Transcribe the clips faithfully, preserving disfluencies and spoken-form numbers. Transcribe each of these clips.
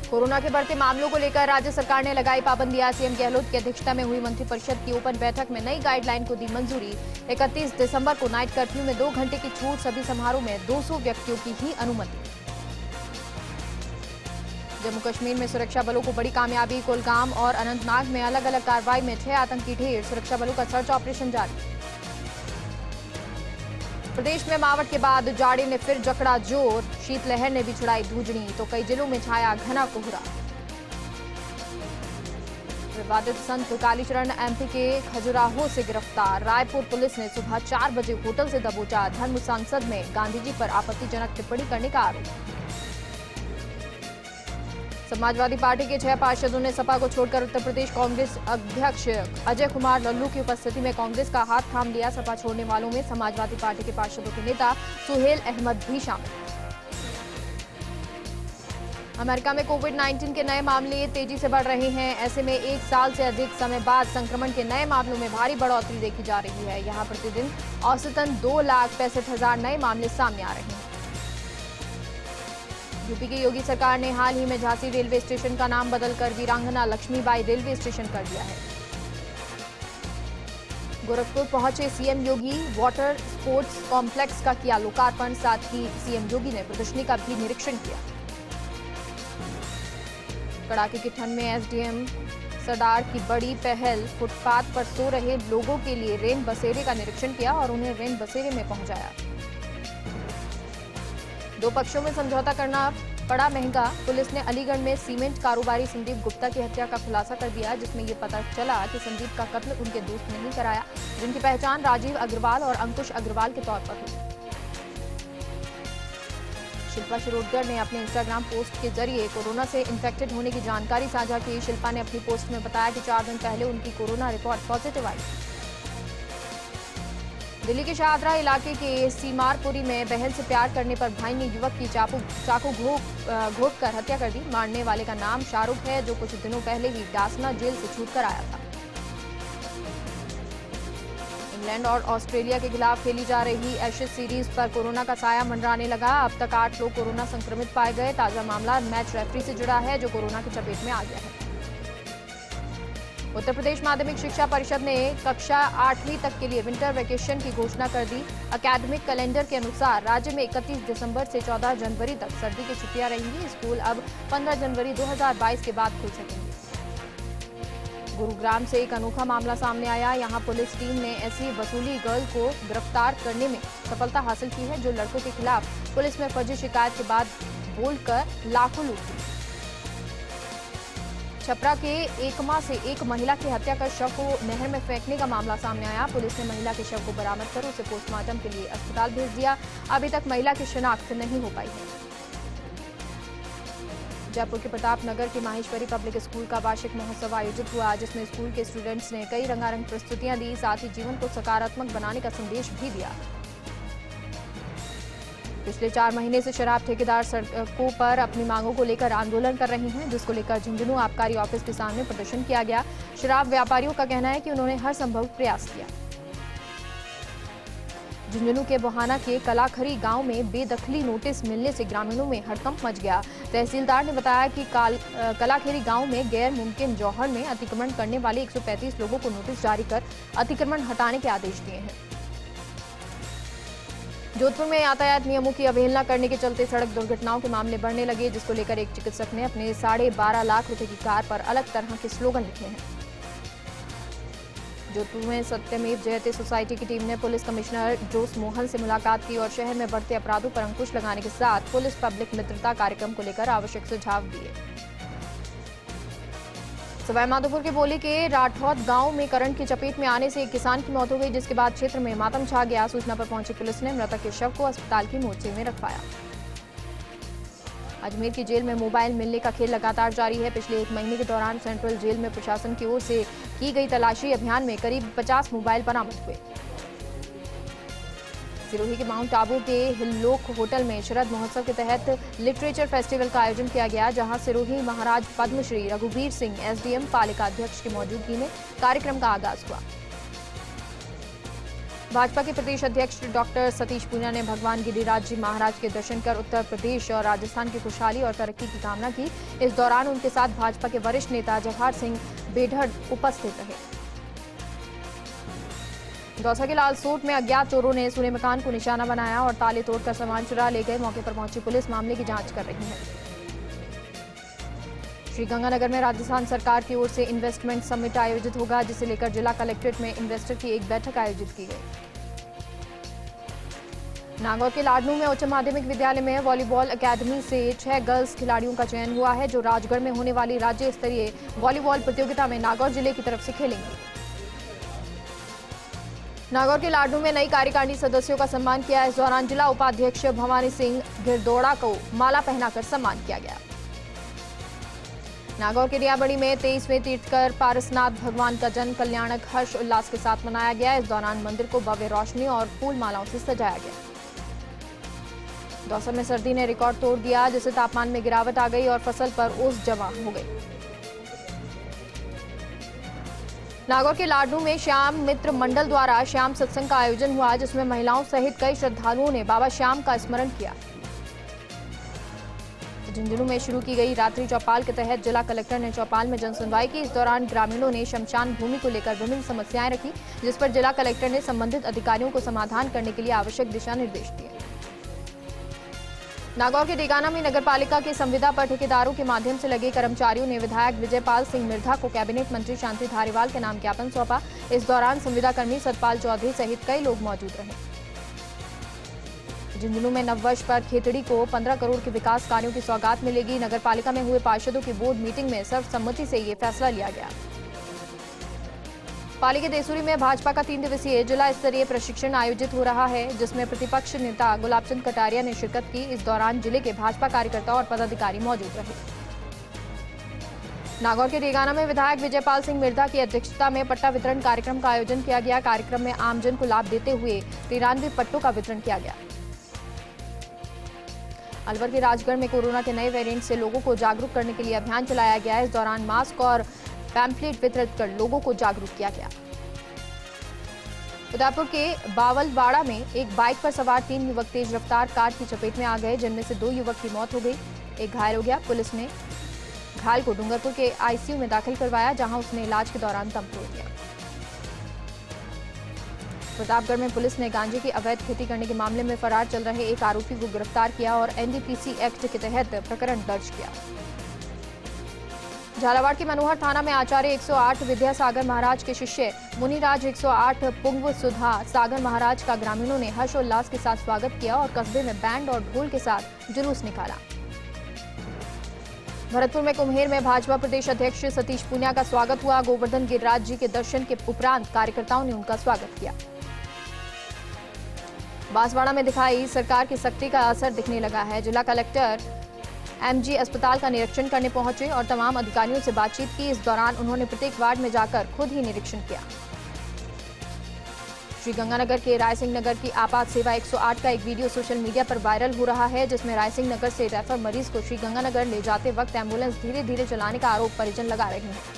Corona के बढ़ते मामलों को लेकर राज्य सरकार ने लगाई पाबंदियां। सीएम गहलोत की अध्यक्षता में हुई मंत्रिपरिषद की ओपन बैठक में नई गाइडलाइन को दी मंजूरी। इकतीस दिसंबर को नाइट कर्फ्यू में दो घंटे की छूट, सभी समारोह में दो सौ व्यक्तियों की ही अनुमति। जम्मू कश्मीर में सुरक्षा बलों को बड़ी कामयाबी। कुलगाम और अनंतनाग में अलग अलग कार्रवाई में छह आतंकी ढेर, सुरक्षा बलों का सर्च ऑपरेशन जारी। प्रदेश में मावठ के बाद जाड़े ने फिर जकड़ा जोर, शीतलहर ने भी छुड़ाई धूजनी, तो कई जिलों में छाया घना कोहरा। विवादित संत कालीचरण एमपी के खजुराहो से गिरफ्तार। रायपुर पुलिस ने सुबह चार बजे होटल से दबोचा। धर्म संसद में गांधी जी पर आपत्तिजनक टिप्पणी करने का आरोप। समाजवादी पार्टी के छह पार्षदों ने सपा को छोड़कर उत्तर प्रदेश कांग्रेस अध्यक्ष अजय कुमार लल्लू की उपस्थिति में कांग्रेस का हाथ थाम लिया। सपा छोड़ने वालों में समाजवादी पार्टी के पार्षदों के नेता सुहेल अहमद भी शामिल। अमेरिका में कोविड उन्नीस के नए मामले तेजी से बढ़ रहे हैं। ऐसे में एक साल से अधिक समय बाद संक्रमण के नए मामलों में भारी बढ़ोतरी देखी जा रही है। यहां प्रतिदिन औसतन दो लाख पैंसठ हजार नए मामले सामने आ रहे हैं। यूपी की योगी सरकार ने हाल ही में झांसी रेलवे स्टेशन का नाम बदलकर वीरांगना लक्ष्मीबाई रेलवे स्टेशन कर दिया है। गोरखपुर पहुंचे CM Yogi, water sports complex का किया लोकार्पण। साथ ही सीएम योगी ने प्रदर्शनी का भी निरीक्षण किया। कड़ाके की ठंड में एसडीएम सरदार की बड़ी पहल, फुटपाथ पर सो रहे लोगों के लिए रेन बसेरे का निरीक्षण किया और उन्हें रेन बसेरे में पहुंचाया। दो पक्षों में समझौता करना पड़ा महंगा। पुलिस ने अलीगढ़ में सीमेंट कारोबारी संदीप गुप्ता की हत्या का खुलासा कर दिया, जिसमें ये पता चला कि संदीप का कत्ल उनके दोस्त ने ही कराया, जिनकी पहचान राजीव अग्रवाल और अंकुश अग्रवाल के तौर पर हुई। शिल्पा शिरोडकर ने अपने इंस्टाग्राम पोस्ट के जरिए कोरोना से इन्फेक्टेड होने की जानकारी साझा की। शिल्पा ने अपनी पोस्ट में बताया कि चार दिन पहले उनकी कोरोना रिपोर्ट पॉजिटिव आई। दिल्ली के शाहदरा इलाके के सीमारपुरी में बहन से प्यार करने पर भाई ने युवक की चाकू चाकू घोंप कर हत्या कर दी। मारने वाले का नाम शाहरुख है, जो कुछ दिनों पहले ही डासना जेल से छूटकर आया था। इंग्लैंड और ऑस्ट्रेलिया के खिलाफ खेली जा रही एशेज सीरीज पर कोरोना का साया मंडराने लगा। अब तक आठ लोग कोरोना संक्रमित पाए गए। ताजा मामला मैच रेफरी से जुड़ा है, जो कोरोना की चपेट में आ गया है। उत्तर प्रदेश माध्यमिक शिक्षा परिषद ने कक्षा आठवीं तक के लिए विंटर वेकेशन की घोषणा कर दी। एकेडमिक कैलेंडर के अनुसार राज्य में इकतीस दिसंबर से चौदह जनवरी तक सर्दी की छुट्टियां रहेंगी। स्कूल अब पंद्रह जनवरी दो हज़ार बाईस के बाद खुल सकेंगे। गुरुग्राम से एक अनोखा मामला सामने आया। यहां पुलिस टीम ने ऐसी वसूली गर्ल को गिरफ्तार करने में सफलता हासिल की है, जो लड़कों के खिलाफ पुलिस में फर्जी शिकायत के बाद बोलकर लाखों लूटी। छपरा के एकमा से एक महिला की हत्या कर शव को नहर में फेंकने का मामला सामने आया। पुलिस ने महिला के शव को बरामद कर उसे पोस्टमार्टम के लिए अस्पताल भेज दिया। अभी तक महिला की शिनाख्त नहीं हो पाई है। जयपुर के प्रताप नगर के माहेश्वरी पब्लिक स्कूल का वार्षिक महोत्सव आयोजित हुआ, जिसमें स्कूल के स्टूडेंट्स ने कई रंगारंग प्रस्तुतियां दी। साथ ही जीवन को सकारात्मक बनाने का संदेश भी दिया। पिछले चार महीने से शराब ठेकेदार सड़कों पर अपनी मांगों को लेकर आंदोलन कर रहे हैं, जिसको लेकर झुंझुनू आबकारी ऑफिस के सामने प्रदर्शन किया गया। शराब व्यापारियों का कहना है कि उन्होंने हर संभव प्रयास किया। झुंझुनू के बोहाना के कलाखरी गांव में बेदखली नोटिस मिलने से ग्रामीणों में हड़कंप मच गया। तहसीलदार ने बताया कि कलाखेरी गांव में गैर मुमकिन जौहर में अतिक्रमण करने वाले एक सौ पैंतीस लोगों को नोटिस जारी कर अतिक्रमण हटाने के आदेश दिए हैं। जोधपुर में यातायात नियमों की अवहेलना करने के चलते सड़क दुर्घटनाओं के मामले बढ़ने लगे, जिसको लेकर एक चिकित्सक ने अपने साढ़े बारह लाख रुपए की कार पर अलग तरह के स्लोगन लिखे हैं। जोधपुर में सत्यमेव जयते सोसाइटी की टीम ने पुलिस कमिश्नर जोस मोहन से मुलाकात की और शहर में बढ़ते अपराधों पर अंकुश लगाने के साथ पुलिस पब्लिक मित्रता कार्यक्रम को लेकर आवश्यक सुझाव दिए। सवाईमाधोपुर के बोली के राठौद गांव में करंट की चपेट में आने से एक किसान की मौत हो गई, जिसके बाद क्षेत्र में मातम छा गया। सूचना पर पहुंची पुलिस ने मृतक के शव को अस्पताल की मोर्चे में रखवाया। अजमेर की जेल में मोबाइल मिलने का खेल लगातार जारी है। पिछले एक महीने के दौरान सेंट्रल जेल में प्रशासन की ओर से की गई तलाशी अभियान में करीब पचास मोबाइल बरामद हुए। सिरोही के माउंट आबू के हिल्लोक होटल में शरद महोत्सव के तहत लिटरेचर फेस्टिवल का आयोजन किया गया, जहां सिरोही महाराज पद्मश्री रघुवीर सिंह एसडीएम पालिका अध्यक्ष की मौजूदगी में कार्यक्रम का आगाज हुआ। भाजपा के प्रदेश अध्यक्ष डॉक्टर सतीश पूनिया ने भगवान गिरिराज जी महाराज के दर्शन कर उत्तर प्रदेश और राजस्थान की खुशहाली और तरक्की की कामना की। इस दौरान उनके साथ भाजपा के वरिष्ठ नेता जवाहर सिंह बेढड़ उपस्थित रहे। दौसा के लालसोट में अज्ञात चोरों ने सूने मकान को निशाना बनाया और ताले तोड़कर सामान चुरा ले गए। मौके पर पहुंची पुलिस मामले की जांच कर रही है। श्रीगंगानगर में राजस्थान सरकार की ओर से इन्वेस्टमेंट समिट आयोजित होगा, जिसे लेकर जिला कलेक्ट्रेट में इन्वेस्टर की एक बैठक आयोजित की गई। नागौर के लाडनू में उच्च माध्यमिक विद्यालय में वॉलीबॉल अकादमी से छह गर्ल्स खिलाड़ियों का चयन हुआ है, जो राजगढ़ में होने वाली राज्य स्तरीय वॉलीबॉल प्रतियोगिता में नागौर जिले की तरफ से खेलेंगी। नागौर के लाडनू में नई कार्यकारिणी सदस्यों का सम्मान किया। इस दौरान जिला उपाध्यक्ष भवानी सिंह गिरदोड़ा को माला पहनाकर सम्मान किया गया। नागौर के रियाबड़ी में तेईसवें तीर्थकर पारसनाथ भगवान का जन्म कल्याणक हर्ष उल्लास के साथ मनाया गया। इस दौरान मंदिर को भव्य रोशनी और फूल मालाओं से सजाया गया। दौसा में सर्दी ने रिकॉर्ड तोड़ दिया, जिससे तापमान में गिरावट आ गई और फसल पर ओस जमा हो गई। नागौर के लाडनू में श्याम मित्र मंडल द्वारा श्याम सत्संग का आयोजन हुआ, जिसमें महिलाओं सहित कई श्रद्धालुओं ने बाबा श्याम का स्मरण किया। झुंझुनू में शुरू की गई रात्रि चौपाल के तहत जिला कलेक्टर ने चौपाल में जनसुनवाई की। इस दौरान ग्रामीणों ने शमशान भूमि को लेकर विभिन्न समस्याएं रखी, जिस पर जिला कलेक्टर ने संबंधित अधिकारियों को समाधान करने के लिए आवश्यक दिशा निर्देश दिए। नागौर के डेगाना में नगरपालिका की संविदा पर ठेकेदारों के माध्यम से लगे कर्मचारियों ने विधायक विजयपाल सिंह मिर्धा को कैबिनेट मंत्री शांति धारीवाल के नाम ज्ञापन सौंपा। इस दौरान संविदा कर्मी सतपाल चौधरी सहित कई लोग मौजूद रहे। झुंझुनू में नववर्ष पर खेतड़ी को पंद्रह करोड़ के विकास कार्यों की सौगात मिलेगी। नगरपालिका में हुए पार्षदों की बोर्ड मीटिंग में सर्वसम्मति से ये फैसला लिया गया। पाली के देसूरी में भाजपा का तीन दिवसीय जिला स्तरीय प्रशिक्षण आयोजित हो रहा है, जिसमें प्रतिपक्ष नेता गुलाबचंद कटारिया ने शिरकत की। इस दौरान जिले के भाजपा कार्यकर्ता और पदाधिकारी मौजूद रहे। नागौर के डेगाना में विधायक विजयपाल सिंह मिर्धा की अध्यक्षता में पट्टा वितरण कार्यक्रम का आयोजन किया गया। कार्यक्रम में आमजन को लाभ देते हुए तिरानवे पट्टों का वितरण किया गया। अलवर के राजगढ़ में कोरोना के नए वेरिएंट से लोगों को जागरूक करने के लिए अभियान चलाया गया। इस दौरान मास्क और पैम्पलेट वितरित कर लोगों को जागरूक किया गया। उदयपुर के बावलवाड़ा में एक बाइक पर सवार तीन युवक तेज रफ्तार कार की चपेट में आ गए, जिनमें से दो युवक की मौत हो गई, एक घायल हो गया। पुलिस ने घायल को डूंगरपुर के आईसीयू में दाखिल करवाया, जहां उसने इलाज के दौरान दम तोड़ दिया। प्रतापगढ़ में पुलिस ने गांजे की अवैध खेती करने के मामले में फरार चल रहे एक आरोपी को गिरफ्तार किया और एनडीपीसी एक्ट के तहत प्रकरण दर्ज किया। झालावाड़ के मनोहर थाना में आचार्य एक सौ आठ विद्यासागर महाराज के शिष्य मुनिराज एक सौ आठ पुंग सुधा सागर महाराज का ग्रामीणों ने हर्षोल्लास के साथ स्वागत किया और कस्बे में बैंड और ढोल के साथ जुलूस निकाला। भरतपुर में कुम्हेर में भाजपा प्रदेश अध्यक्ष सतीश पूनिया का स्वागत हुआ। गोवर्धन गिरिराज जी के दर्शन के उपरांत कार्यकर्ताओं ने उनका स्वागत किया। बांसवाड़ा में दिखाई सरकार की सख्ती का असर दिखने लगा है। जिला कलेक्टर एमजी अस्पताल का निरीक्षण करने पहुंचे और तमाम अधिकारियों से बातचीत की। इस दौरान उन्होंने प्रत्येक वार्ड में जाकर खुद ही निरीक्षण किया। श्रीगंगानगर के रायसिंह नगर की आपात सेवा एक सौ आठ का एक वीडियो सोशल मीडिया पर वायरल हो रहा है, जिसमें रायसिंह नगर से रेफर मरीज को श्रीगंगानगर ले जाते वक्त एम्बुलेंस धीरे धीरे चलाने का आरोप परिजन लगा रहे हैं।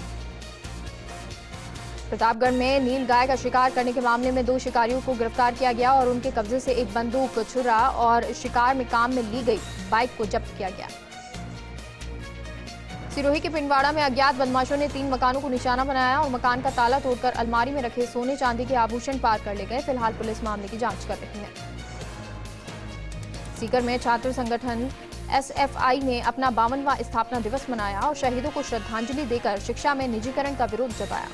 प्रतापगढ़ में नील गाय का शिकार करने के मामले में दो शिकारियों को गिरफ्तार किया गया और उनके कब्जे से एक बंदूक, छुरा और शिकार में काम में ली गई बाइक को जब्त किया गया। सिरोही के पिंडवाड़ा में अज्ञात बदमाशों ने तीन मकानों को निशाना बनाया और मकान का ताला तोड़कर अलमारी में रखे सोने चांदी के आभूषण पार कर ले गए। फिलहाल पुलिस मामले की जांच कर रही है। सीकर में छात्र संगठन एसएफआई ने अपना बावनवां स्थापना दिवस मनाया और शहीदों को श्रद्धांजलि देकर शिक्षा में निजीकरण का विरोध जताया।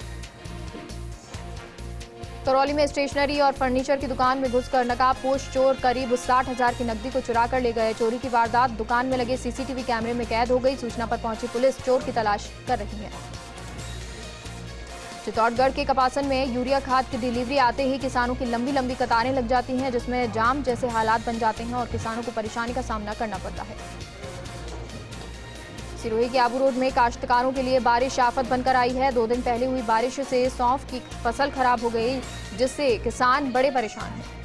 करौली में स्टेशनरी और फर्नीचर की दुकान में घुसकर नकाबपोश चोर करीब साठ हजार की नकदी को चुरा कर ले गए। चोरी की वारदात दुकान में लगे सीसीटीवी कैमरे में कैद हो गई। सूचना पर पहुंची पुलिस चोर की तलाश कर रही है। चित्तौड़गढ़ के कपासन में यूरिया खाद की डिलीवरी आते ही किसानों की लंबी लंबी कतारें लग जाती हैं, जिसमें जाम जैसे हालात बन जाते हैं और किसानों को परेशानी का सामना करना पड़ता है। सिरोही के आबू रोड में काश्तकारों के लिए बारिश आफत बनकर आई है। दो दिन पहले हुई बारिश से सौंफ की फसल खराब हो गई, जिससे किसान बड़े परेशान हैं।